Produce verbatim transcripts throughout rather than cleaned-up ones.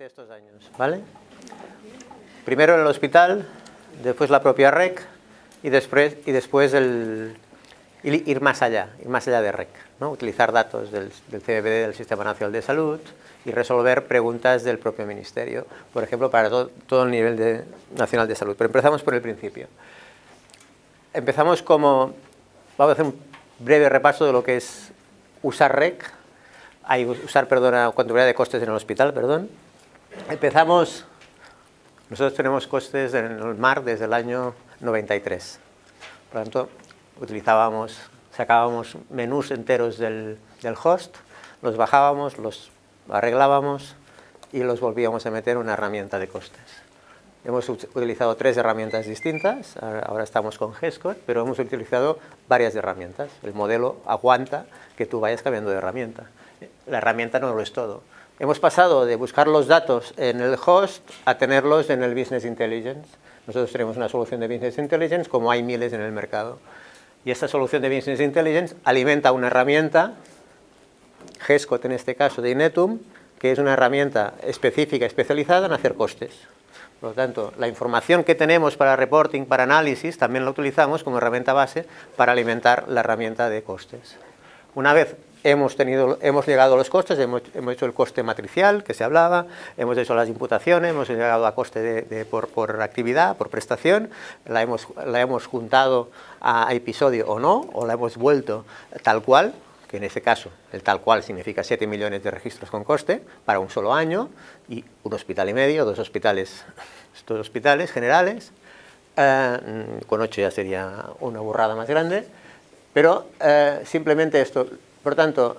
durante estos años, ¿vale? Primero en el hospital, después la propia R E C y después, y después el, ir más allá, ir más allá de R E C, ¿no? Utilizar datos del, del C B D, del Sistema Nacional de Salud, y resolver preguntas del propio Ministerio, por ejemplo, para todo, todo el nivel de, nacional de salud. Pero empezamos por el principio. Empezamos como, vamos a hacer un breve repaso de lo que es usar R E C, hay usar, perdona, contabilidad de costes en el hospital, perdón. Empezamos, nosotros tenemos costes en el mar desde el año noventa y tres. Por lo tanto, utilizábamos, sacábamos menús enteros del, del host, los bajábamos, los arreglábamos y los volvíamos a meter en una herramienta de costes. Hemos utilizado tres herramientas distintas, ahora estamos con Gescode, pero hemos utilizado varias herramientas. El modelo aguanta que tú vayas cambiando de herramienta. La herramienta no lo es todo. Hemos pasado de buscar los datos en el host a tenerlos en el Business Intelligence. Nosotros tenemos una solución de Business Intelligence, como hay miles en el mercado. Y esta solución de Business Intelligence alimenta una herramienta, Gescode en este caso de Inetum, que es una herramienta específica, especializada en hacer costes. Por lo tanto, la información que tenemos para reporting, para análisis, también la utilizamos como herramienta base para alimentar la herramienta de costes. Una vez hemos, tenido, hemos llegado a los costes, hemos, hemos hecho el coste matricial que se hablaba, hemos hecho las imputaciones, hemos llegado a coste de, de, por, por actividad, por prestación, la hemos, la hemos juntado a episodio o no, o la hemos vuelto tal cual, que en ese caso el tal cual significa siete millones de registros con coste para un solo año y un hospital y medio, dos hospitales, dos hospitales generales, eh, con ocho ya sería una burrada más grande, pero eh, simplemente esto. Por tanto,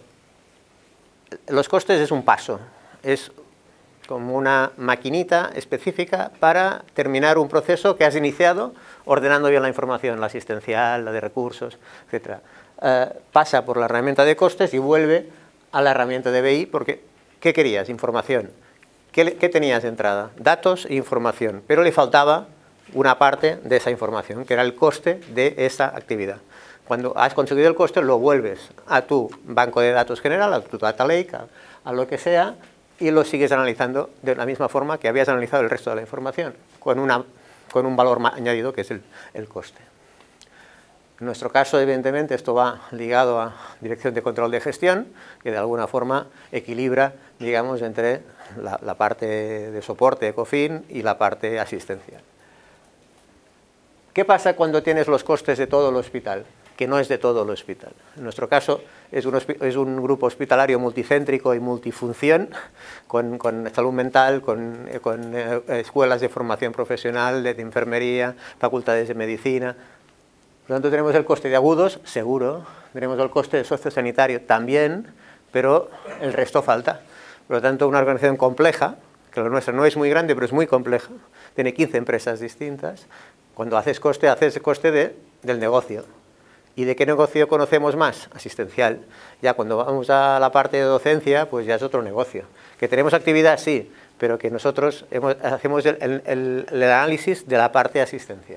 los costes es un paso, es como una maquinita específica para terminar un proceso que has iniciado ordenando bien la información, la asistencial, la de recursos, etcétera. Uh, pasa por la herramienta de costes y vuelve a la herramienta de B I, porque ¿qué querías? Información. ¿Qué, qué tenías de entrada? Datos e información, pero le faltaba una parte de esa información, que era el coste de esa actividad. Cuando has conseguido el coste, lo vuelves a tu banco de datos general, a tu data lake, a, a lo que sea, y lo sigues analizando de la misma forma que habías analizado el resto de la información, con, una, con un valor añadido que es el, el coste. En nuestro caso, evidentemente, esto va ligado a Dirección de Control de Gestión, que de alguna forma equilibra, digamos, entre la, la parte de soporte Ecofin y la parte asistencial. ¿Qué pasa cuando tienes los costes de todo el hospital? Que no es de todo el hospital. En nuestro caso es un, es un grupo hospitalario multicéntrico y multifunción, con, con salud mental, con, con eh, escuelas de formación profesional, de, de enfermería, facultades de medicina. Por lo tanto, tenemos el coste de agudos, seguro, tenemos el coste de sociosanitario también, pero el resto falta. Por lo tanto, una organización compleja, que la nuestra no es muy grande, pero es muy compleja, tiene quince empresas distintas. Cuando haces coste, haces coste de, del negocio. ¿Y de qué negocio conocemos más? Asistencial. Ya cuando vamos a la parte de docencia, pues ya es otro negocio. Que tenemos actividad, sí, pero que nosotros hemos, hacemos el, el, el, el análisis de la parte asistencial.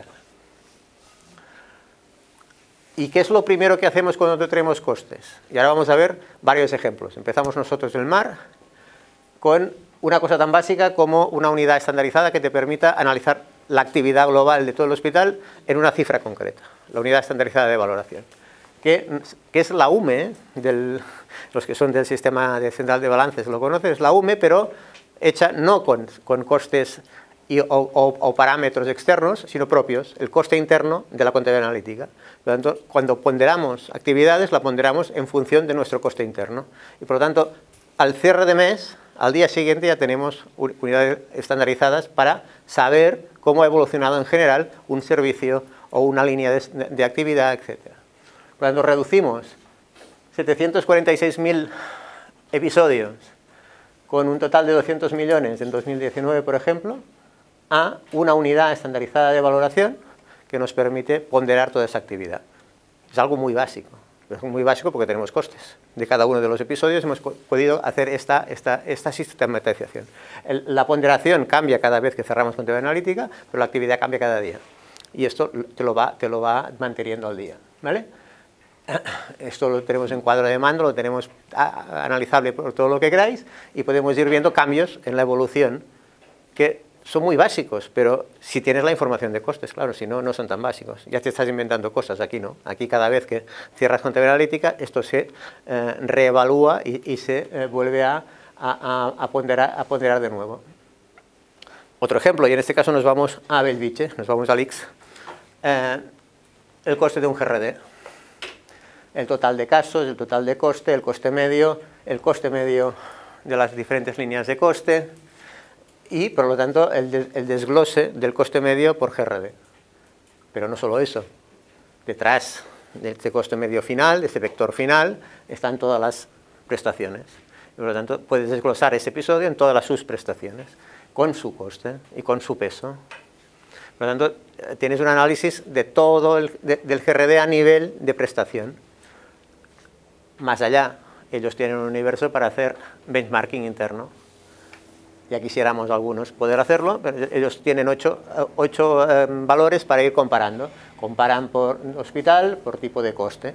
¿Y qué es lo primero que hacemos cuando tenemos costes? Y ahora vamos a ver varios ejemplos. Empezamos nosotros en el mar con una cosa tan básica como una unidad estandarizada que te permita analizar la actividad global de todo el hospital en una cifra concreta, la unidad estandarizada de valoración, que, que es la U M E, del, los que son del sistema de central de balances lo conocen, es la U M E, pero hecha no con, con costes y, o, o, o parámetros externos, sino propios, el coste interno de la contabilidad analítica. Por lo tanto, cuando ponderamos actividades, la ponderamos en función de nuestro coste interno. Y por lo tanto, al cierre de mes, al día siguiente ya tenemos unidades estandarizadas para saber cómo ha evolucionado en general un servicio o una línea de, de actividad, etcétera. Por lo tanto, reducimos setecientos cuarenta y seis mil episodios con un total de doscientos millones en dos mil diecinueve, por ejemplo, a una unidad estandarizada de valoración que nos permite ponderar toda esa actividad. Es algo muy básico. Es muy básico porque tenemos costes. De cada uno de los episodios hemos podido hacer esta, esta, esta sistematización. El, la ponderación cambia cada vez que cerramos contabilidad analítica, pero la actividad cambia cada día. Y esto te lo va, te lo va manteniendo al día, ¿vale? Esto lo tenemos en cuadro de mando, lo tenemos analizable por todo lo que queráis y podemos ir viendo cambios en la evolución que son muy básicos, pero si tienes la información de costes, claro, si no, no son tan básicos. Ya te estás inventando cosas, aquí no. Aquí cada vez que cierras contabilidad analítica, esto se eh, reevalúa y, y se eh, vuelve a, a, a, ponderar, a ponderar de nuevo. Otro ejemplo, y en este caso nos vamos a Belviche, nos vamos al I X. Eh, el coste de un G R D. El total de casos, el total de coste, el coste medio, el coste medio de las diferentes líneas de coste, y, por lo tanto, el, de, el desglose del coste medio por G R D. Pero no solo eso. Detrás de este coste medio final, de este vector final, están todas las prestaciones. Y, por lo tanto, puedes desglosar ese episodio en todas las sus prestaciones, con su coste y con su peso. Por lo tanto, tienes un análisis de todo el, de, del G R D a nivel de prestación. Más allá, ellos tienen un universo para hacer benchmarking interno. Ya quisiéramos algunos poder hacerlo, pero ellos tienen ocho, ocho eh, valores para ir comparando. Comparan por hospital, por tipo de coste.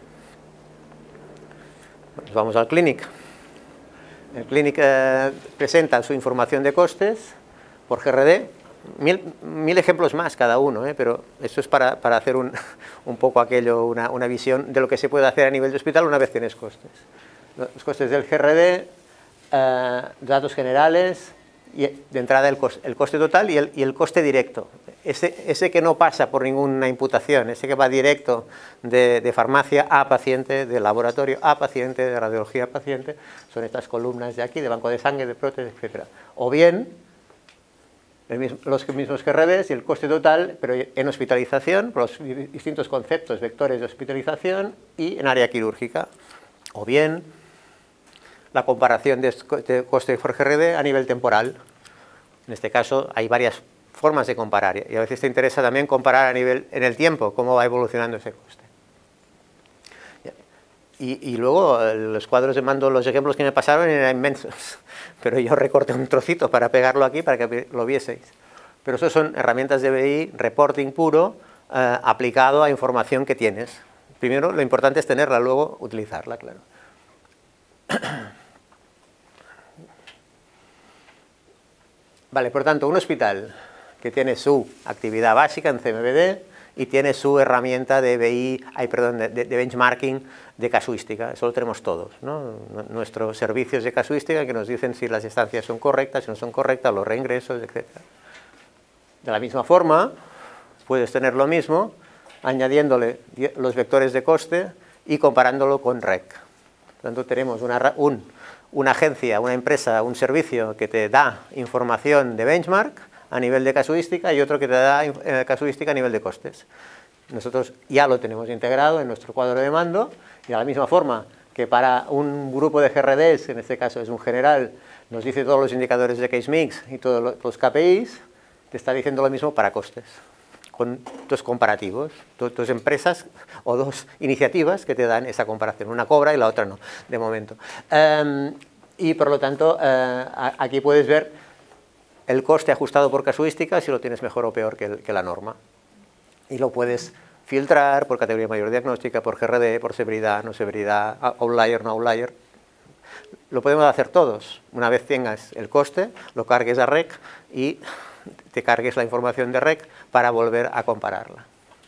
Nos vamos al Clinic. El Clinic eh, presenta su información de costes por G R D. Mil, mil ejemplos más cada uno, ¿eh? Pero esto es para, para hacer un, un poco aquello, una, una visión de lo que se puede hacer a nivel de hospital una vez tienes costes. Los costes del G R D, eh, datos generales, y de entrada el coste, el coste total y el, y el coste directo, ese, ese que no pasa por ninguna imputación, ese que va directo de, de farmacia a paciente, de laboratorio a paciente, de radiología a paciente, son estas columnas de aquí, de banco de sangre, de prótesis, etcétera. O bien, el mismo, los mismos G R Ds y el coste total, pero en hospitalización, por los distintos conceptos, vectores de hospitalización y en área quirúrgica. O bien, la comparación de coste por G R D a nivel temporal. En este caso hay varias formas de comparar y a veces te interesa también comparar a nivel en el tiempo, cómo va evolucionando ese coste. Y, y luego los cuadros de mando, los ejemplos que me pasaron eran inmensos, pero yo recorté un trocito para pegarlo aquí para que lo vieseis. Pero eso son herramientas de B I, reporting puro, eh, aplicado a información que tienes. Primero lo importante es tenerla, luego utilizarla, claro. Vale, por tanto, un hospital que tiene su actividad básica en C M V D y tiene su herramienta de B I, ay, perdón, de, de benchmarking de casuística, eso lo tenemos todos, ¿no? Nuestros servicios de casuística que nos dicen si las estancias son correctas, si no son correctas, los reingresos, etcétera. De la misma forma, puedes tener lo mismo añadiéndole los vectores de coste y comparándolo con R E C. Por tanto, tenemos una, un, una agencia, una empresa, un servicio que te da información de benchmark a nivel de casuística y otro que te da eh, casuística a nivel de costes. Nosotros ya lo tenemos integrado en nuestro cuadro de mando y de la misma forma que para un grupo de G R Ds, en este caso es un general, nos dice todos los indicadores de case mix y todos los K P Is, te está diciendo lo mismo para costes, con dos comparativos, dos, dos empresas o dos iniciativas que te dan esa comparación, una cobra y la otra no, de momento. Um, y por lo tanto, uh, aquí puedes ver el coste ajustado por casuística, si lo tienes mejor o peor que, el, que la norma. Y lo puedes filtrar por categoría mayor diagnóstica, por G R D, por severidad, no severidad, outlier, no outlier. Lo podemos hacer todos. Una vez tengas el coste, lo cargues a R E C y te cargues la información de R E C para volver a compararla.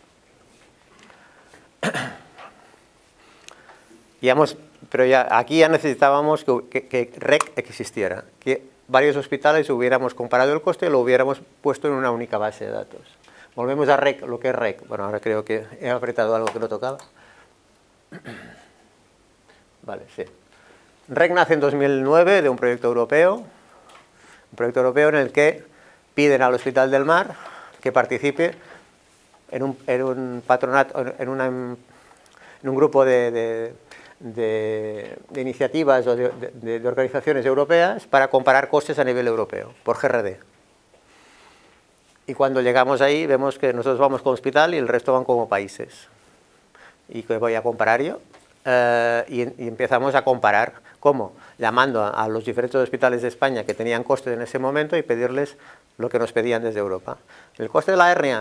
Ya hemos, pero ya, aquí ya necesitábamos que, que, que R E C existiera, que varios hospitales hubiéramos comparado el coste y lo hubiéramos puesto en una única base de datos. Volvemos a R E C, lo que es R E C. Bueno, ahora creo que he apretado algo que no tocaba. Vale, sí. R E C nace en dos mil nueve de un proyecto europeo, un proyecto europeo en el que piden al Hospital del Mar que participe en un, en un patronato, en, una, en un grupo de, de, de, de iniciativas o de, de, de organizaciones europeas para comparar costes a nivel europeo, por G R D. Y cuando llegamos ahí vemos que nosotros vamos como hospital y el resto van como países. ¿Y qué voy a comparar yo? Uh, y, y empezamos a comparar. ¿Cómo? Llamando a, a los diferentes hospitales de España que tenían costes en ese momento y pedirles lo que nos pedían desde Europa. El coste de la hernia,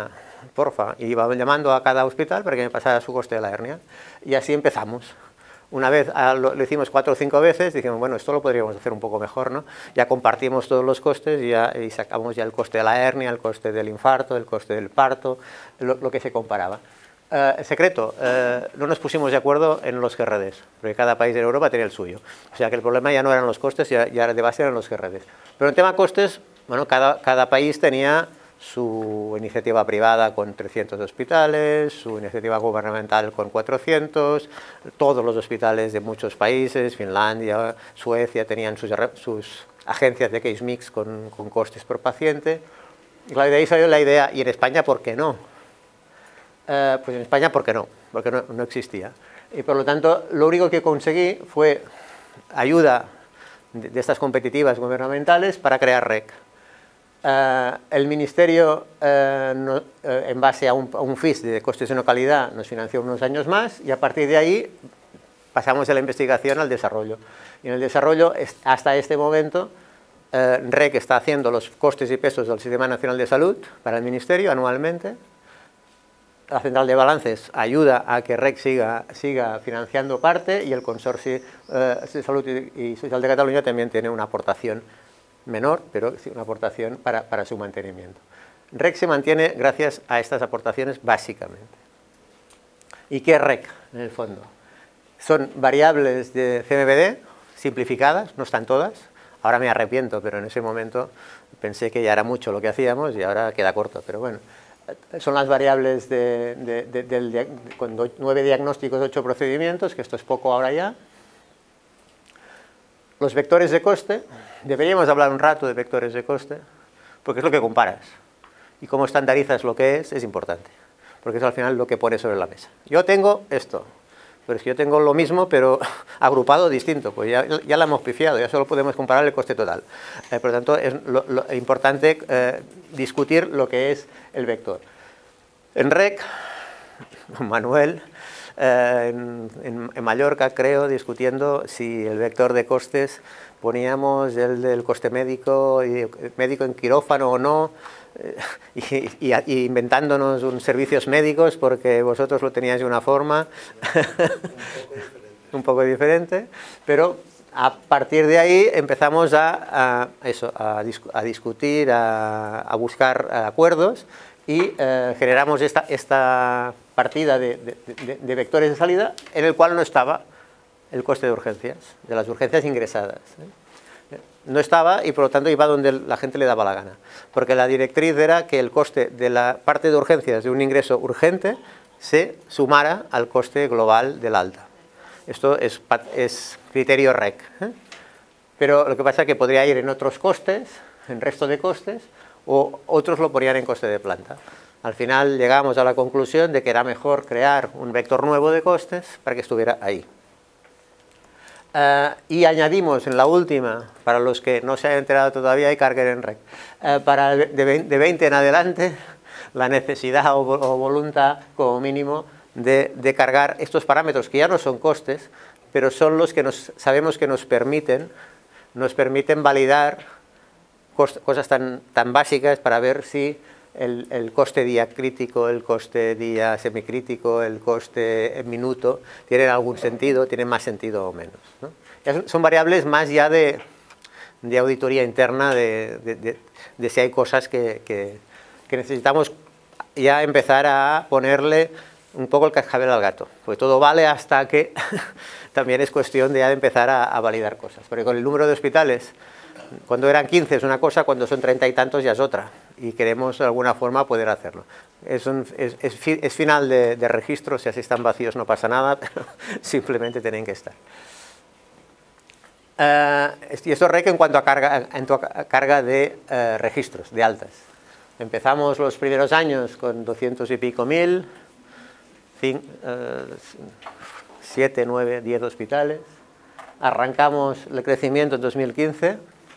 porfa. Y iba llamando a cada hospital para que me pasara su coste de la hernia. Y así empezamos. Una vez lo, lo hicimos cuatro o cinco veces, dijimos, bueno, esto lo podríamos hacer un poco mejor, ¿no? Ya compartimos todos los costes y, ya, y sacamos ya el coste de la hernia, el coste del infarto, el coste del parto, lo, lo que se comparaba. Uh, el secreto, uh, no nos pusimos de acuerdo en los G R Ds, porque cada país de Europa tenía el suyo. O sea que el problema ya no eran los costes, ya, ya de base eran los G R Ds. Pero en tema costes, bueno, cada, cada país tenía su iniciativa privada con trescientos hospitales, su iniciativa gubernamental con cuatrocientos, todos los hospitales de muchos países, Finlandia, Suecia, tenían sus, sus agencias de case mix con, con costes por paciente. Y de ahí salió la idea, y en España, ¿por qué no? Uh, pues en España, ¿por qué no? Porque no, no existía. Y por lo tanto, lo único que conseguí fue ayuda de, de estas competitivas gubernamentales para crear R E C. Uh, el Ministerio, uh, no, uh, en base a un, a un F I S de costes de no calidad, nos financió unos años más y a partir de ahí pasamos de la investigación al desarrollo. Y en el desarrollo, hasta este momento, uh, R E C está haciendo los costes y pesos del Sistema Nacional de Salud para el Ministerio anualmente. La Central de Balances ayuda a que R E C siga, siga financiando parte y el Consorcio uh, de Salud y Social de Cataluña también tiene una aportación menor, pero sí una aportación para, para su mantenimiento. R E C se mantiene gracias a estas aportaciones básicamente. ¿Y qué es R E C en el fondo? Son variables de C M B D simplificadas, no están todas. Ahora me arrepiento, pero en ese momento pensé que ya era mucho lo que hacíamos y ahora queda corto, pero bueno. Son las variables de, de, de, del, de, con nueve diagnósticos, ocho procedimientos, que esto es poco ahora ya. Los vectores de coste, deberíamos hablar un rato de vectores de coste, porque es lo que comparas. Y cómo estandarizas lo que es, es importante, porque es al final lo que pones sobre la mesa. Yo tengo esto, pero es que yo tengo lo mismo, pero agrupado distinto, pues ya, ya la hemos pifiado, ya solo podemos comparar el coste total. Eh, por lo tanto, es lo, lo importante eh, discutir lo que es el vector. En R E C, Manuel, eh, en, en, en Mallorca, creo, discutiendo si el vector de costes poníamos el del coste médico, y médico en quirófano o no, Y, y, y inventándonos un servicios médicos porque vosotros lo teníais de una forma un poco diferente, pero a partir de ahí empezamos a, a, eso, a, dis, a discutir, a, a buscar acuerdos y eh, generamos esta, esta partida de, de, de, de vectores de salida en el cual no estaba el coste de urgencias, de las urgencias ingresadas, ¿eh? No estaba y por lo tanto iba donde la gente le daba la gana, porque la directriz era que el coste de la parte de urgencias de un ingreso urgente se sumara al coste global del alta. Esto es, es criterio R E C, ¿eh? Pero lo que pasa es que podría ir en otros costes, en resto de costes, o otros lo ponían en coste de planta. Al final llegamos a la conclusión de que era mejor crear un vector nuevo de costes para que estuviera ahí. Uh, y añadimos en la última, para los que no se hayan enterado todavía, hay carga en R E C. Uh, para de veinte en adelante, la necesidad o, o voluntad, como mínimo, de, de cargar estos parámetros, que ya no son costes, pero son los que nos, sabemos que nos permiten, nos permiten validar cost, cosas tan, tan básicas para ver si el, el coste día crítico, el coste día semicrítico, el coste en minuto, tienen algún sentido, tienen más sentido o menos, ¿no? Ya son, son variables más ya de, de auditoría interna, de, de, de, de si hay cosas que, que, que necesitamos ya empezar a ponerle un poco el cascabel al gato, porque todo vale hasta que también es cuestión de ya de empezar a, a validar cosas, porque con el número de hospitales, cuando eran quince es una cosa, cuando son treinta y tantos ya es otra, y queremos de alguna forma poder hacerlo. Es, un, es, es, es final de, de registro, si así están vacíos no pasa nada, pero simplemente tienen que estar. Uh, y eso R E C en cuanto a carga, en tu, a carga de uh, registros, de altas. Empezamos los primeros años con doscientos y pico mil, siete, nueve, diez hospitales. Arrancamos el crecimiento en dos mil quince,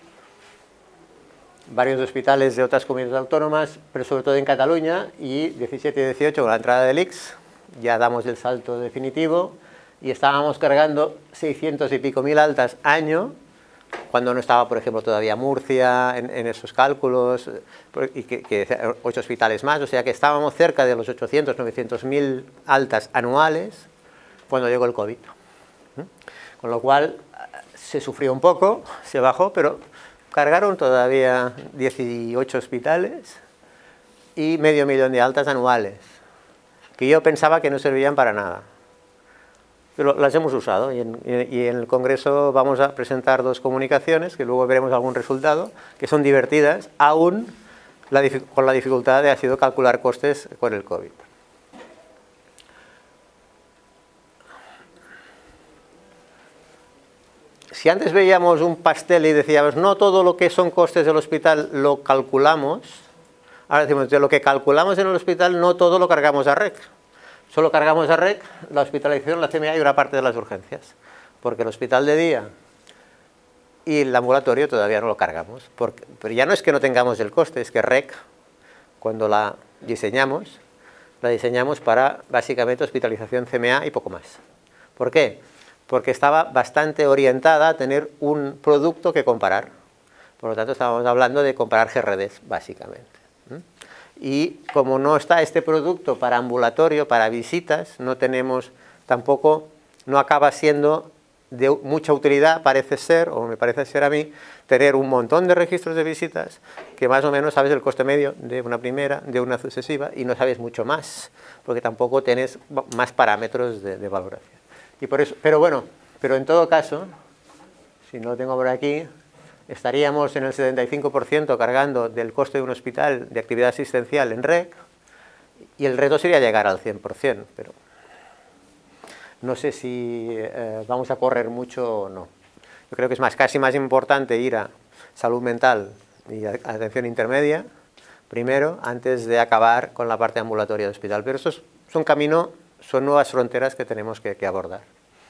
varios hospitales de otras comunidades autónomas, pero sobre todo en Cataluña, y diecisiete y dieciocho con la entrada del I X, ya damos el salto definitivo y estábamos cargando seiscientos y pico mil altas año, cuando no estaba, por ejemplo, todavía Murcia en, en esos cálculos, y que, que ocho hospitales más, o sea que estábamos cerca de los ochocientos, novecientos mil altas anuales cuando llegó el COVID. Con lo cual se sufrió un poco, se bajó, pero cargaron todavía dieciocho hospitales y medio millón de altas anuales, que yo pensaba que no servían para nada. Pero las hemos usado y en, y en el Congreso vamos a presentar dos comunicaciones, que luego veremos algún resultado, que son divertidas, aún la, con la dificultad de ha sido calcular costes con el COVID. Si antes veíamos un pastel y decíamos, no todo lo que son costes del hospital lo calculamos, ahora decimos, de lo que calculamos en el hospital no todo lo cargamos a R E C. Solo cargamos a R E C la hospitalización, la C M A y una parte de las urgencias, porque el hospital de día y el ambulatorio todavía no lo cargamos. Porque, pero ya no es que no tengamos el coste, es que R E C, cuando la diseñamos, la diseñamos para básicamente hospitalización C M A y poco más. ¿Por qué? Porque estaba bastante orientada a tener un producto que comparar. Por lo tanto, estábamos hablando de comparar G R Ds, básicamente. Y como no está este producto para ambulatorio, para visitas, no tenemos tampoco, no acaba siendo de mucha utilidad, parece ser, o me parece ser a mí, tener un montón de registros de visitas que más o menos sabes el coste medio de una primera, de una sucesiva, y no sabes mucho más, porque tampoco tienes más parámetros de, de valoración. Y por eso, pero bueno, pero en todo caso, si no lo tengo por aquí, estaríamos en el setenta y cinco por ciento cargando del coste de un hospital de actividad asistencial en R E C, y el reto sería llegar al cien por cien, pero no sé si eh, vamos a correr mucho o no. Yo creo que es más, casi más importante ir a salud mental y a atención intermedia primero, antes de acabar con la parte ambulatoria del hospital. Pero eso es, es un camino, son nuevas fronteras que tenemos que, que abordar.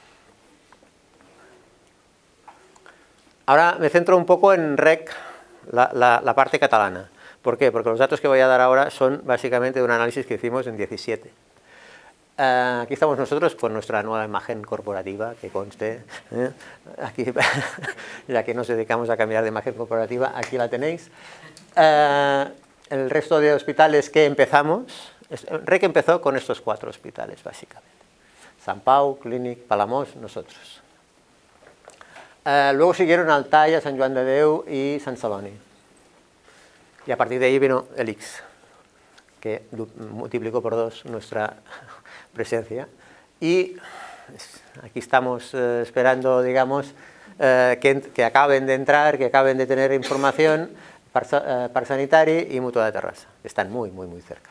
Ahora me centro un poco en R E C, la, la, la parte catalana. ¿Por qué? Porque los datos que voy a dar ahora son básicamente de un análisis que hicimos en diecisiete. Uh, aquí estamos nosotros con nuestra nueva imagen corporativa, que conste, ¿eh? Aquí, ya que nos dedicamos a cambiar de imagen corporativa, aquí la tenéis. Uh, el resto de hospitales que empezamos, R E C empezó con estos cuatro hospitales, básicamente. Sant Pau, Clínic, Palamós, nosotros. Uh, luego siguieron Altaia, Sant Joan de Déu y Sant Celoni. Y a partir de ahí vino el X, que multiplicó por dos nuestra presencia. Y aquí estamos uh, esperando, digamos, uh, que, que acaben de entrar, que acaben de tener información Parc, uh, Parc Sanitari y Mutua de Terrassa. Están muy, muy, muy cerca.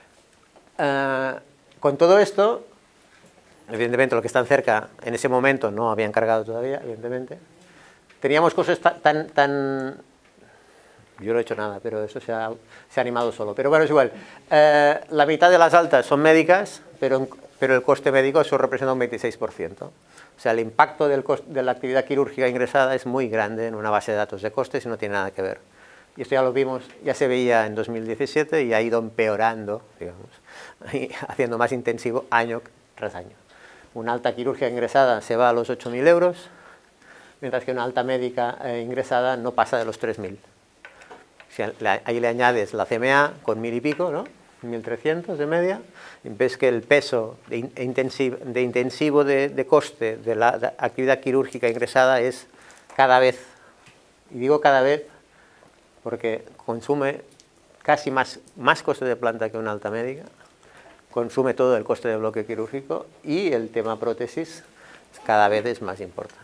Uh, con todo esto, evidentemente, los que están cerca en ese momento no habían cargado todavía, evidentemente. Teníamos cosas tan, tan, tan... Yo no he hecho nada, pero eso se ha, se ha animado solo. Pero bueno, es igual. Eh, la mitad de las altas son médicas, pero, pero el coste médico eso representa un veintiséis por ciento. O sea, el impacto del coste, de la actividad quirúrgica ingresada es muy grande en una base de datos de costes y no tiene nada que ver. Y esto ya lo vimos, ya se veía en dos mil diecisiete y ha ido empeorando, digamos, y haciendo más intensivo año tras año. Una alta quirúrgica ingresada se va a los ocho mil euros, mientras que una alta médica eh, ingresada no pasa de los tres mil. Si ahí le añades la C M A con mil y pico, ¿no? mil trescientos de media, y ves que el peso de intensivo de, intensivo de, de coste de la de actividad quirúrgica ingresada es cada vez, y digo cada vez porque consume casi más, más coste de planta que una alta médica, consume todo el coste de bloque quirúrgico y el tema prótesis cada vez es más importante.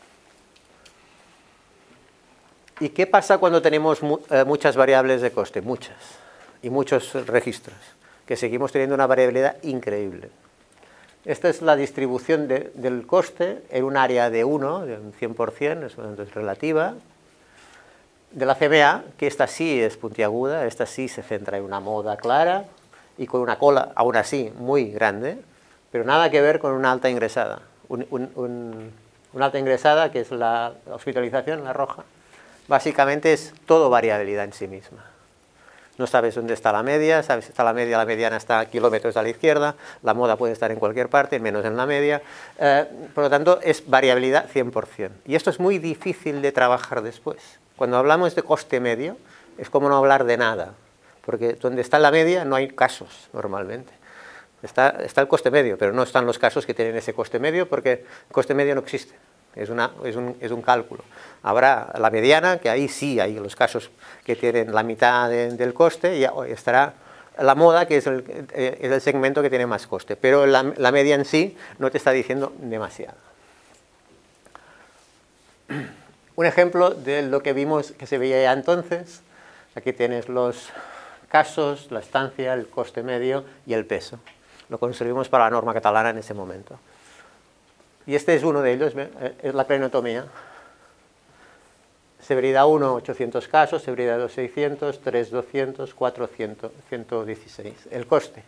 ¿Y qué pasa cuando tenemos mu eh, muchas variables de coste? Muchas. Y muchos registros, que seguimos teniendo una variabilidad increíble. Esta es la distribución de, del coste en un área de uno, de un cien por cien, es, es relativa, de la C M A, que esta sí es puntiaguda, esta sí se centra en una moda clara y con una cola, aún así, muy grande, pero nada que ver con una alta ingresada. Un, un, un, una alta ingresada, que es la hospitalización, la roja, básicamente es todo variabilidad en sí misma. No sabes dónde está la media, sabes si está la media, la mediana está a kilómetros a la izquierda, la moda puede estar en cualquier parte, menos en la media. Eh, por lo tanto, es variabilidad cien por cien. Y esto es muy difícil de trabajar después. Cuando hablamos de coste medio, es como no hablar de nada, porque donde está la media no hay casos normalmente. Está, está el coste medio, pero no están los casos que tienen ese coste medio, porque el coste medio no existe. Es, una, es, un, es un cálculo. Habrá la mediana, que ahí sí hay los casos que tienen la mitad de, del coste, y estará la moda, que es el, es el segmento que tiene más coste. Pero la, la media en sí no te está diciendo demasiado. Un ejemplo de lo que vimos que se veía ya entonces. Aquí tienes los casos, la estancia, el coste medio y el peso. Lo construimos para la norma catalana en ese momento. Y este es uno de ellos, es la craniotomía. Severidad uno, ochocientos casos, severidad dos, seiscientos, tres, doscientos, cuatro, cien, ciento dieciséis. El coste.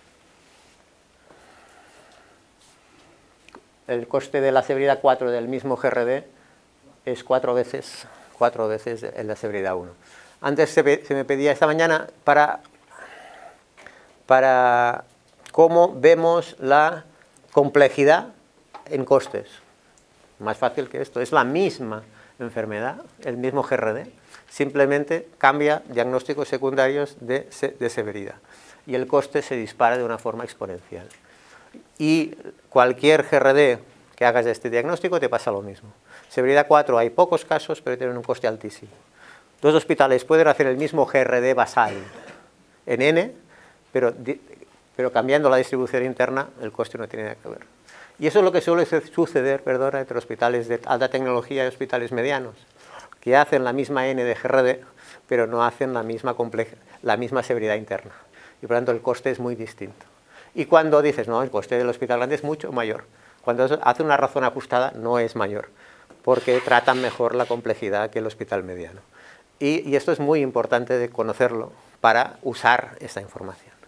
El coste de la severidad cuatro del mismo G R D es cuatro veces, cuatro veces en la severidad uno. Antes se, se me pedía esta mañana para, para cómo vemos la complejidad en costes. Más fácil que esto, es la misma enfermedad, el mismo G R D, simplemente cambia diagnósticos secundarios de, de severidad y el coste se dispara de una forma exponencial. Y cualquier G R D que hagas de este diagnóstico te pasa lo mismo. Severidad cuatro hay pocos casos, pero tienen un coste altísimo. Dos hospitales pueden hacer el mismo G R D basal en N, pero, pero cambiando la distribución interna el coste no tiene nada que ver. Y eso es lo que suele suceder, perdona, entre hospitales de alta tecnología y hospitales medianos, que hacen la misma N de G R D, pero no hacen la misma, compleja, la misma severidad interna. Y por lo tanto el coste es muy distinto. Y cuando dices, no, el coste del hospital grande es mucho mayor, cuando hace una razón ajustada no es mayor, porque tratan mejor la complejidad que el hospital mediano. Y, y esto es muy importante de conocerlo para usar esta información.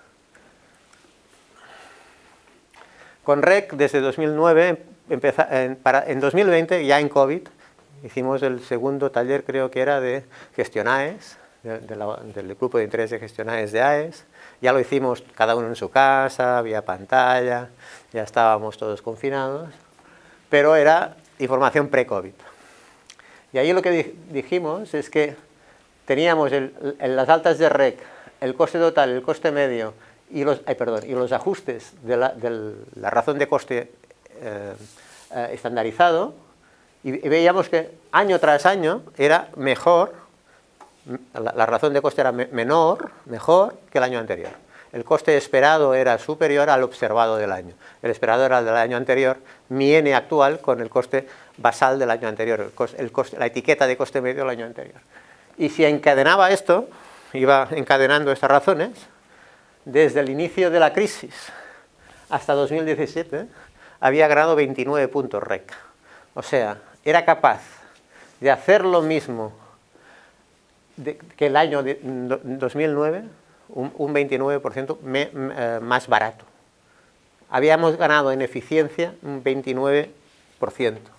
Con R E C, desde dos mil nueve, empeza, en, para, en dos mil veinte, ya en COVID, hicimos el segundo taller, creo que era de gestión A E S, de, de la, del grupo de interés de gestión A E S de A E S. Ya lo hicimos cada uno en su casa, había pantalla, ya estábamos todos confinados, pero era información pre-COVID. Y ahí lo que dijimos es que teníamos el, en las altas de R E C el coste total, el coste medio, Y los, ay, perdón, y los ajustes de la, de la razón de coste eh, eh, estandarizado, y, y veíamos que año tras año era mejor, la, la razón de coste era me, menor, mejor que el año anterior. El coste esperado era superior al observado del año. El esperado era el del año anterior, mi N actual con el coste basal del año anterior, el coste, el coste, la etiqueta de coste medio del año anterior. Y si encadenaba esto, iba encadenando estas razones, desde el inicio de la crisis hasta dos mil diecisiete, había ganado veintinueve puntos R E C. O sea, era capaz de hacer lo mismo de, que el año de, dos mil nueve, un, un veintinueve por ciento me, me, más barato. Habíamos ganado en eficiencia un veintinueve por ciento.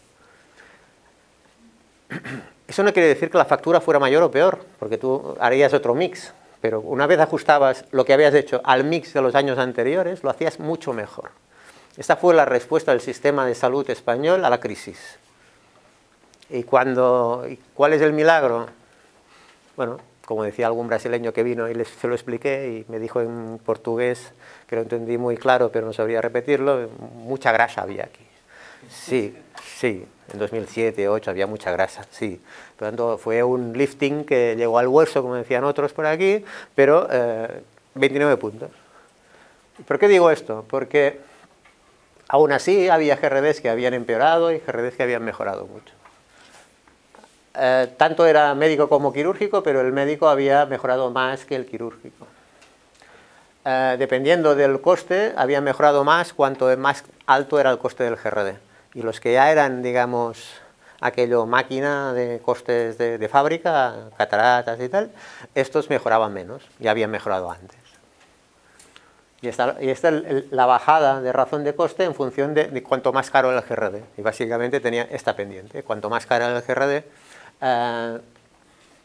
Eso no quiere decir que la factura fuera mayor o peor, porque tú harías otro mix. Pero una vez ajustabas lo que habías hecho al mix de los años anteriores, lo hacías mucho mejor. Esta fue la respuesta del sistema de salud español a la crisis. ¿Y, cuando, y cuál es el milagro? Bueno, como decía algún brasileño que vino y les, se lo expliqué y me dijo en portugués, que lo entendí muy claro, pero no sabría repetirlo, mucha grasa había aquí. Sí, sí, en dos mil siete, dos mil ocho había mucha grasa, sí. Por lo tanto, fue un lifting que llegó al hueso, como decían otros por aquí, pero eh, veintinueve puntos. ¿Por qué digo esto? Porque aún así había G R Ds que habían empeorado y G R Ds que habían mejorado mucho. Eh, tanto era médico como quirúrgico, pero el médico había mejorado más que el quirúrgico. Eh, dependiendo del coste, había mejorado más cuanto más alto era el coste del G R D. Y los que ya eran, digamos, aquello máquina de costes de, de fábrica, cataratas y tal, estos mejoraban menos, ya habían mejorado antes. Y esta, y esta es la bajada de razón de coste en función de, de cuanto más caro era el G R D. Y básicamente tenía esta pendiente. Cuanto más caro era el G R D, eh,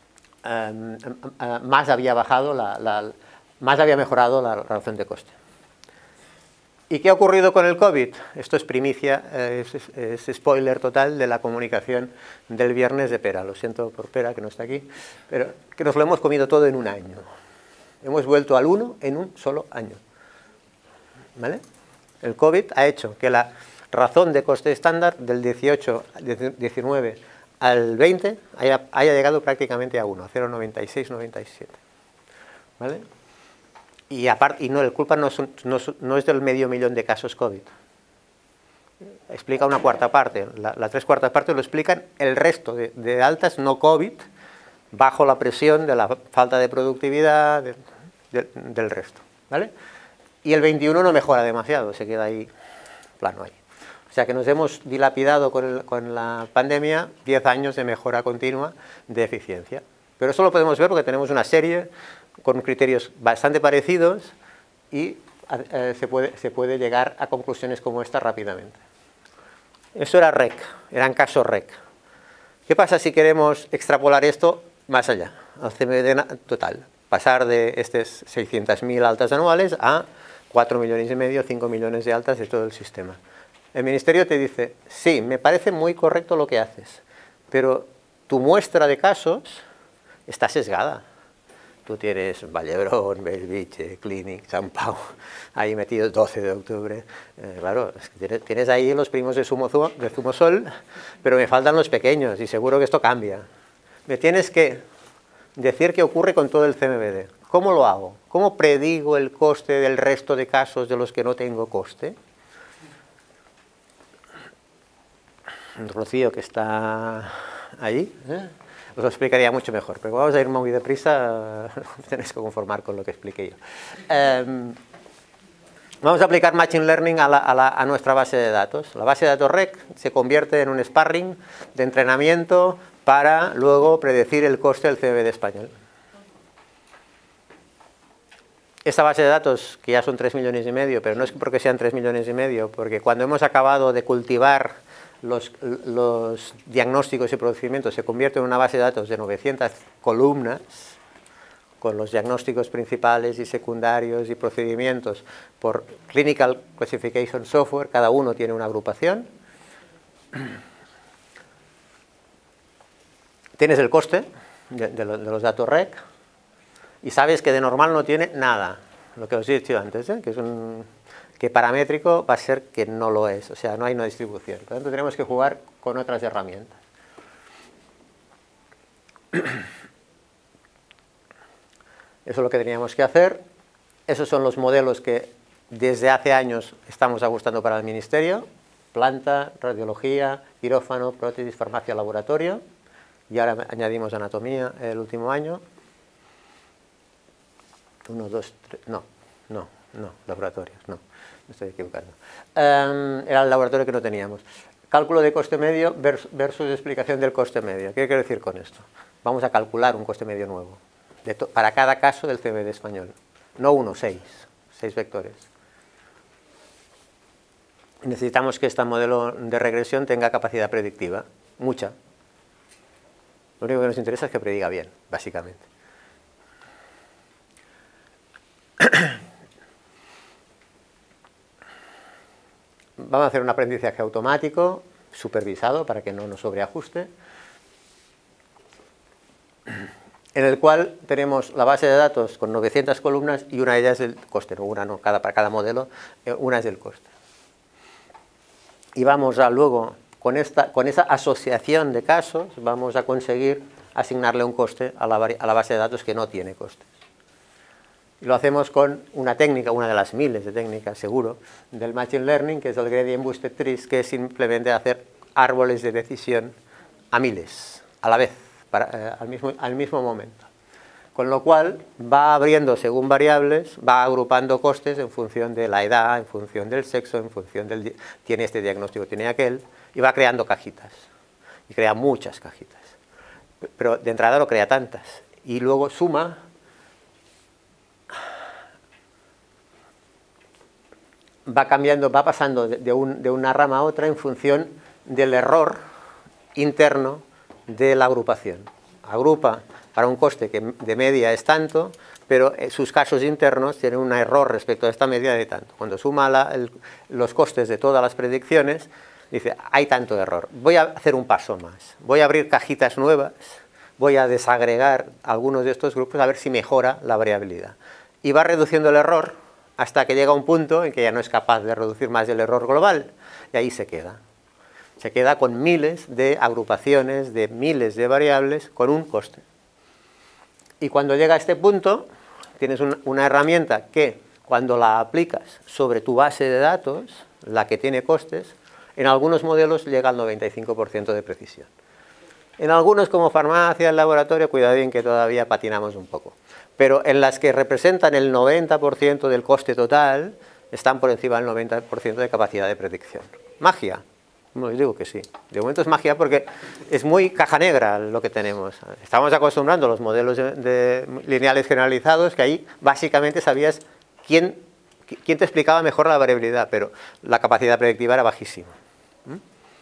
eh, eh, más había bajado, la, la, más había mejorado la relación de coste. ¿Y qué ha ocurrido con el COVID? Esto es primicia, eh, es, es, es spoiler total de la comunicación del viernes de Pera. Lo siento por Pera, que no está aquí, pero que nos lo hemos comido todo en un año. Hemos vuelto al uno en un solo año. ¿Vale? El COVID ha hecho que la razón de coste estándar del dieciocho, diecinueve al veinte haya, haya llegado prácticamente a uno, a cero coma noventa y seis, noventa y siete. ¿Vale? Y, aparte, y no, el culpa no, son, no, no es del medio millón de casos COVID. Explica una cuarta parte. La, la tres cuartas partes lo explican el resto de, de altas no COVID bajo la presión de la falta de productividad de, de, del resto. ¿Vale? Y el veintiuno no mejora demasiado, se queda ahí plano ahí. O sea que nos hemos dilapidado con, el, con la pandemia diez años de mejora continua de eficiencia. Pero eso lo podemos ver porque tenemos una serie con criterios bastante parecidos y eh, se, puede, se puede llegar a conclusiones como esta rápidamente. Eso era R E C, eran casos R E C. ¿Qué pasa si queremos extrapolar esto más allá, al C M D total? Pasar de estas seiscientas mil altas anuales a cuatro millones y medio, cinco millones de altas de todo el sistema. El Ministerio te dice, sí, me parece muy correcto lo que haces, pero tu muestra de casos está sesgada. Tú tienes Vallebrón, Belviche, Clinic, San Pau, ahí metidos doce de octubre. Eh, claro, es que tienes, tienes ahí los primos de, Sumo, de Zumosol, pero me faltan los pequeños y seguro que esto cambia. Me tienes que decir qué ocurre con todo el C M V D. ¿Cómo lo hago? ¿Cómo predigo el coste del resto de casos de los que no tengo coste? Rocío, que está ahí, ¿eh? Os lo explicaría mucho mejor, pero vamos a ir muy deprisa, tenéis que conformar con lo que expliqué yo. Eh, vamos a aplicar Machine Learning a, la, a, la, a nuestra base de datos. La base de datos R E C se convierte en un sparring de entrenamiento para luego predecir el coste del C M V D español. Esta base de datos, que ya son tres millones y medio, pero no es porque sean tres millones y medio, porque cuando hemos acabado de cultivar Los, los diagnósticos y procedimientos, se convierte en una base de datos de novecientas columnas con los diagnósticos principales y secundarios y procedimientos por Clinical Classification Software, cada uno tiene una agrupación. Tienes el coste de, de, lo, de los datos R E C y sabes que de normal no tiene nada, lo que os he dicho antes, ¿eh? que es un... que paramétrico va a ser que no lo es, o sea, no hay una distribución. Por lo tanto, tenemos que jugar con otras herramientas. Eso es lo que teníamos que hacer. Esos son los modelos que desde hace años estamos ajustando para el Ministerio. Planta, radiología, quirófano, prótesis, farmacia, laboratorio. Y ahora añadimos anatomía el último año. Uno, dos, tres, no, no, no, laboratorios, no. Me estoy equivocando. Um, era el laboratorio que no teníamos. Cálculo de coste medio versus, versus explicación del coste medio. ¿Qué quiero decir con esto? Vamos a calcular un coste medio nuevo de para cada caso del C M V D español. No uno, seis. Seis vectores. Necesitamos que este modelo de regresión tenga capacidad predictiva. Mucha. Lo único que nos interesa es que prediga bien, básicamente. Vamos a hacer un aprendizaje automático, supervisado, para que no nos sobreajuste, en el cual tenemos la base de datos con novecientas columnas y una de ellas es el coste, no, una no, cada, para cada modelo, una es el coste. Y vamos a luego, con, esta, con esa asociación de casos, vamos a conseguir asignarle un coste a la, a la base de datos que no tiene costes. Y lo hacemos con una técnica, una de las miles de técnicas, seguro, del Machine Learning, que es el Gradient Boosted Trees, que es simplemente hacer árboles de decisión a miles, a la vez, para, eh, al, mismo, al mismo momento. Con lo cual, va abriendo según variables, va agrupando costes en función de la edad, en función del sexo, en función del... tiene este diagnóstico, tiene aquel, y va creando cajitas. Y crea muchas cajitas. Pero de entrada no crea tantas. Y luego suma... va cambiando, va pasando de, un, de una rama a otra en función del error interno de la agrupación. Agrupa para un coste que de media es tanto, pero sus casos internos tienen un error respecto a esta media de tanto. Cuando suma la, el, los costes de todas las predicciones, dice, hay tanto error. Voy a hacer un paso más. Voy a abrir cajitas nuevas, voy a desagregar algunos de estos grupos a ver si mejora la variabilidad. Y va reduciendo el error hasta que llega un punto en que ya no es capaz de reducir más el error global, y ahí se queda. Se queda con miles de agrupaciones, de miles de variables, con un coste. Y cuando llega a este punto, tienes un, una herramienta que, cuando la aplicas sobre tu base de datos, la que tiene costes, en algunos modelos llega al noventa y cinco por ciento de precisión. En algunos, como farmacia, el laboratorio, cuidado bien que todavía patinamos un poco. Pero en las que representan el noventa por ciento del coste total, están por encima del noventa por ciento de capacidad de predicción. ¿Magia? No, yo digo que sí. De momento es magia porque es muy caja negra lo que tenemos. Estamos acostumbrando a los modelos de, de lineales generalizados, que ahí básicamente sabías quién, quién te explicaba mejor la variabilidad, pero la capacidad predictiva era bajísima. ¿Mm?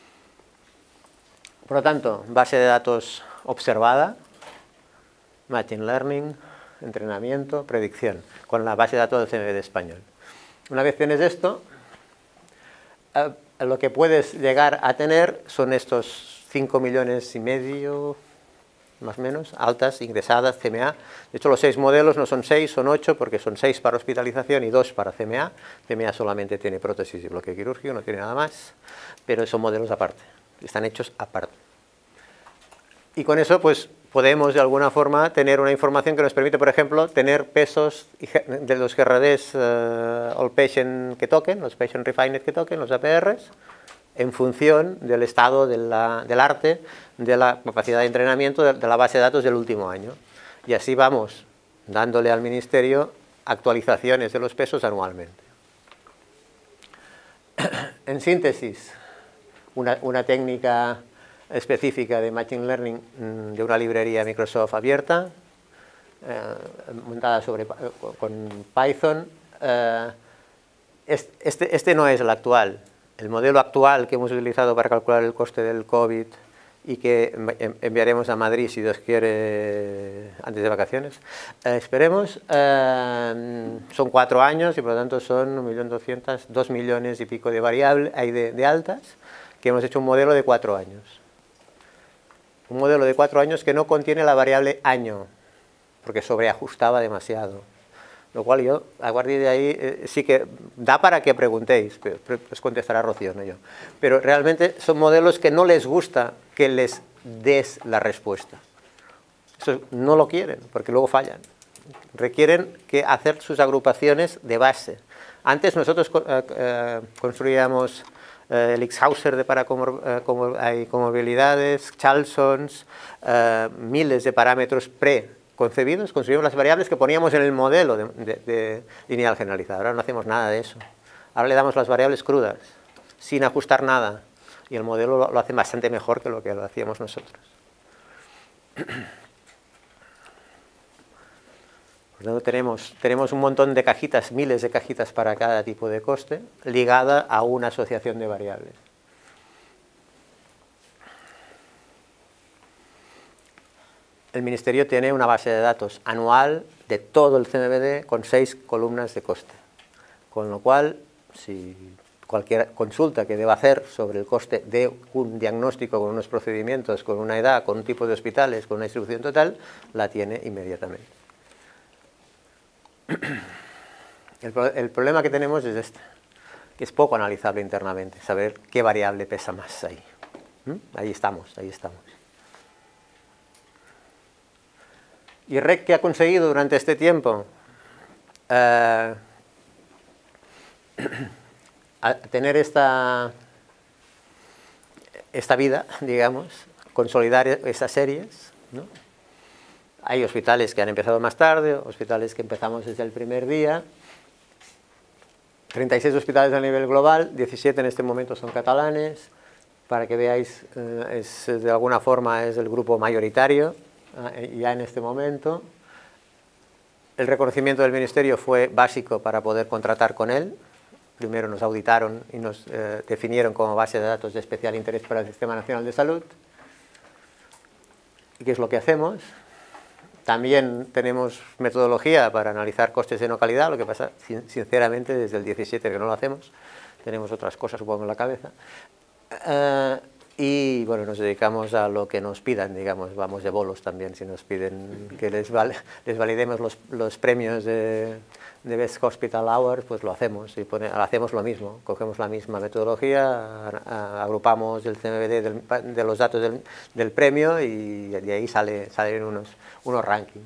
Por lo tanto, base de datos observada, Machine Learning, entrenamiento, predicción, con la base de datos del C M B de español. Una vez tienes esto, eh, lo que puedes llegar a tener son estos cinco millones y medio, más o menos, altas, ingresadas, C M A. De hecho, los seis modelos no son seis, son ocho, porque son seis para hospitalización y dos para C M A. C M A solamente tiene prótesis y bloque quirúrgico, no tiene nada más, pero son modelos aparte, están hechos aparte. Y con eso, pues, podemos de alguna forma tener una información que nos permite, por ejemplo, tener pesos de los G R Ds uh, All Patient que toquen, los Patient Refined que toquen, los A P Rs, en función del estado de la, del arte, de la capacidad de entrenamiento de, de la base de datos del último año. Y así vamos dándole al Ministerio actualizaciones de los pesos anualmente. En síntesis, una, una técnica específica de Machine Learning de una librería Microsoft abierta, eh, montada sobre, con Python. Eh, este, este no es el actual. El modelo actual que hemos utilizado para calcular el coste del COVID y que enviaremos a Madrid, si Dios quiere, antes de vacaciones, eh, esperemos, eh, son cuatro años y por lo tanto son un millón doscientos, dos millones y pico de variables, hay de, de altas, que hemos hecho un modelo de cuatro años. Un modelo de cuatro años que no contiene la variable año, porque sobreajustaba demasiado. Lo cual yo, a partir de ahí, eh, sí que da para que preguntéis, pero os contestará Rocío, no yo. Pero realmente son modelos que no les gusta que les des la respuesta. Eso no lo quieren, porque luego fallan. Requieren que hacer sus agrupaciones de base. Antes nosotros eh, eh, construíamos eh, el X-Hauser de para comorbilidades, Charlsons, eh, miles de parámetros preconcebidos, construimos las variables que poníamos en el modelo de, de, de lineal generalizado. Ahora no hacemos nada de eso. Ahora le damos las variables crudas, sin ajustar nada, y el modelo lo, lo hace bastante mejor que lo que lo hacíamos nosotros. Por lo tanto, tenemos, tenemos un montón de cajitas, miles de cajitas para cada tipo de coste, ligada a una asociación de variables. El Ministerio tiene una base de datos anual de todo el C M B D con seis columnas de coste. Con lo cual, si cualquier consulta que deba hacer sobre el coste de un diagnóstico con unos procedimientos, con una edad, con un tipo de hospitales, con una distribución total, la tiene inmediatamente. El, el problema que tenemos es este, que es poco analizable internamente, saber qué variable pesa más ahí. ¿Mm? Ahí estamos, ahí estamos. ¿Y R E C qué ha conseguido durante este tiempo? Uh, a tener esta, esta vida, digamos, consolidar esas series, ¿no? Hay hospitales que han empezado más tarde, hospitales que empezamos desde el primer día. treinta y seis hospitales a nivel global, diecisiete en este momento son catalanes. Para que veáis, eh, es, de alguna forma es el grupo mayoritario eh, ya en este momento. El reconocimiento del Ministerio fue básico para poder contratar con él. Primero nos auditaron y nos eh, definieron como base de datos de especial interés para el Sistema Nacional de Salud. ¿Y qué es lo que hacemos? también tenemos metodología para analizar costes de no calidad, lo que pasa, sinceramente, desde el diecisiete que no lo hacemos, tenemos otras cosas, supongo, en la cabeza. Uh, y bueno, nos dedicamos a lo que nos pidan, digamos, vamos de bolos también, si nos piden que les, val les validemos los, los premios de, de Best Hospital Hours, pues lo hacemos, y pone, hacemos lo mismo, cogemos la misma metodología, a, a, agrupamos el C M V D del, de los datos del, del premio y de ahí sale, salen unos, unos rankings.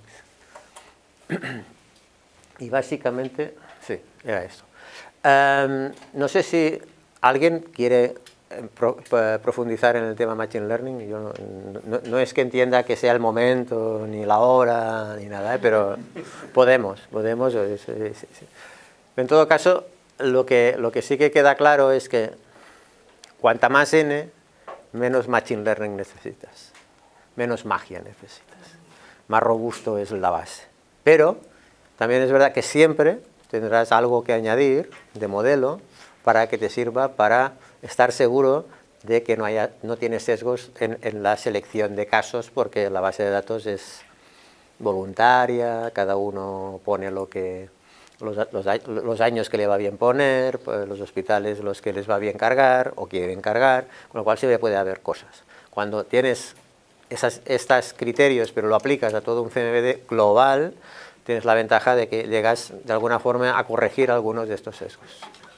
Y básicamente, sí, era esto. Um, no sé si alguien quiere Pro, profundizar en el tema Machine Learning. Yo no, no, no es que entienda que sea el momento, ni la hora, ni nada, ¿eh? Pero podemos, podemos. Es, es, es. En todo caso, lo que, lo que sí que queda claro es que cuanta más N, menos Machine Learning necesitas, menos magia necesitas, más robusto es la base. Pero también es verdad que siempre tendrás algo que añadir de modelo para que te sirva para estar seguro de que no, haya, no tienes sesgos en, en la selección de casos, porque la base de datos es voluntaria, cada uno pone lo que, los, los, los años que le va bien poner, pues los hospitales los que les va bien cargar o quieren cargar, con lo cual siempre puede haber cosas. Cuando tienes esas, estos criterios, pero lo aplicas a todo un C M V D global, tienes la ventaja de que llegas de alguna forma a corregir algunos de estos sesgos.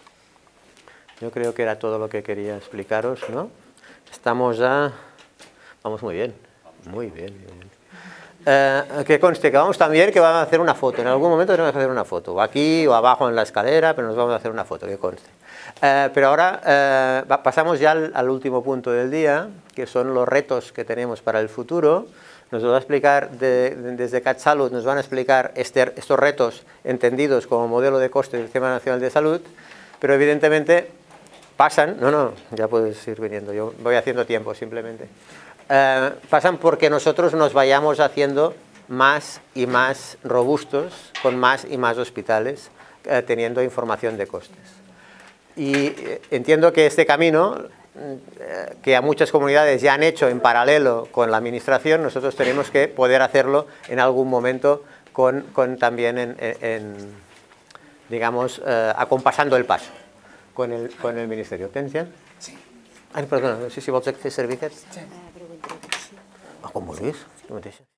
Yo creo que era todo lo que quería explicaros, ¿no? Estamos ya... Vamos muy bien, muy bien. Muy bien. Eh, que conste que vamos también que vamos a hacer una foto. En algún momento tenemos que hacer una foto, o aquí o abajo en la escalera, pero nos vamos a hacer una foto, que conste. Eh, pero ahora eh, pasamos ya al, al último punto del día, que son los retos que tenemos para el futuro. Nos lo va a explicar, de, de, desde CatSalud nos van a explicar este, estos retos entendidos como modelo de coste del Sistema Nacional de Salud, pero evidentemente pasan, no, no, ya puedes ir viniendo, yo voy haciendo tiempo simplemente, eh, pasan porque nosotros nos vayamos haciendo más y más robustos, con más y más hospitales, eh, teniendo información de costes. Y eh, entiendo que este camino, eh, que a muchas comunidades ya han hecho en paralelo con la administración, nosotros tenemos que poder hacerlo en algún momento con, con también, en, en, digamos, eh, acompasando el paso. Con el, con el Ministerio. Tens ja? Sí. Ai, perdona, no sé si vols fer servir aquest. Sí. Ah, com vulguis, tu mateixa.